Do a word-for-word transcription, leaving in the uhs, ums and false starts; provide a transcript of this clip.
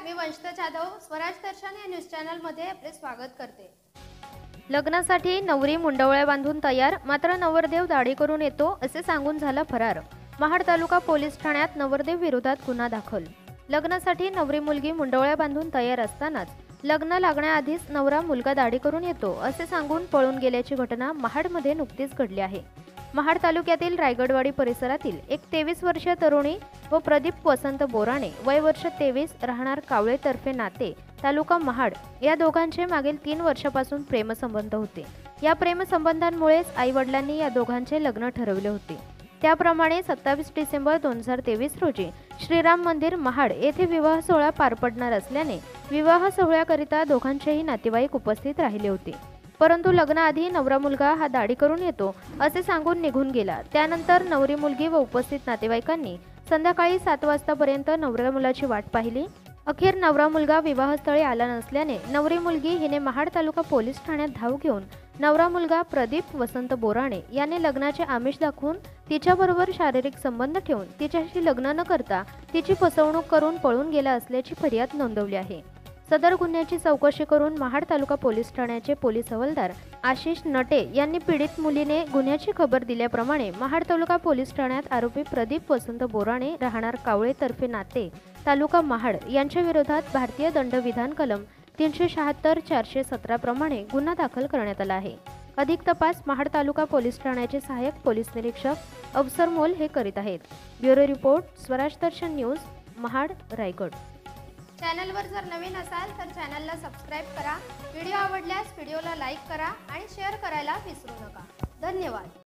मी वंशिता जाधव स्वराज दर्शन या news channel मध्ये आपले स्वागत करते। लग्नासाठी नवरी मुंडवळ्या बांधून तयार, मात्र नवरदेव दाढी करून येतो असे सांगून झाला फरार। महाड तालुका पोलीस ठाण्यात नवरदेव विरोधात गुन्हा दाखल। लग्नासाठी नवरी मुलगी मुंडवळ्या बांधून तयार असतानाच लग्न लागण्याआधीच नवरा मुलगा दाढी करून येतो असे सांगून पळून गेल्याची घटना महाडमध्ये नुकतीच घडली आहे। महाड तालुक्यातील रायगडवाडी परिसरातील एक तेवीस वर्षीय तरुणी व प्रदीप वसंत बोराणे वय वर्ष तेवीस राहणार कावळे तर्फे नाते तालुका महाड या दोघांचे मागील तीन वर्षापासून प्रेमसंबंध होते। या प्रेमसंबंधांमुळेच आई वडिलांनी या दोघांचे लग्न ठरवले होते। त्याप्रमाणे सत्तावीस डिसेंबर दोन हजार तेवीस रोजी श्रीराम मंदिर महाड येथे विवाह सोहळा पार पडणार असल्याने विवाह सोहळ्याकरिता दोघांचेही नातेवाईक उपस्थित राहिले होते। परंतु लग्नाआधी नवरा मुलगा हा दाढी करून येतो असे सांगून निघून गेला। त्यानंतर नवरी मुलगी व उपस्थित नातेवाईकांनी संध्याकाळी सात वाजतापर्यंत नवऱ्या मुलाची वाट पाहिली। अखेर नवरा मुलगा विवाहस्थळी आला नसल्याने नवरी मुलगी हिने महाड तालुका पोलीस ठाण्यात धाव घेऊन नवरा मुलगा प्रदीप वसंत बोराणे याने लग्नाचे आमिष दाखवून तिच्याबरोबर शारीरिक संबंध ठेवून तिच्याशी लग्न न करता तिची फसवणूक करून पळून गेला असल्याची फरियाद नोंदवली आहे। सदर गुन्ह्याची चौकशी करून महाड तालुका पोलीस ठाण्याचे पोलीस हवालदार आशिष नटे यांनी पीडित मुलीने गुन्ह्याची खबर दिल्याप्रमाणे महाड तालुका पोलीस ठाण्यात आरोपी प्रदीप वसंत बोराणे राहणार कावळे तर्फे नाते तालुका महाड यांच्या विरोधात भारतीय दंडविधान कलम तीनशे शहात्तर चारशे सतरा प्रमाणे गुन्हा दाखल करण्यात आला आहे। अधिक तपास महाड तालुका पोलीस ठाण्याचे सहाय्यक पोलीस निरीक्षक अवसर मोल हे करीत आहेत। Bureau report Swaraj Darshan news Mahad Raigad. चॅनलवर जर नवीन असाल तर चॅनलला सबस्क्राइब करा। व्हिडिओ आवडल्यास व्हिडिओला लाईक करा आणि शेअर करायला विसरू नका। धन्यवाद।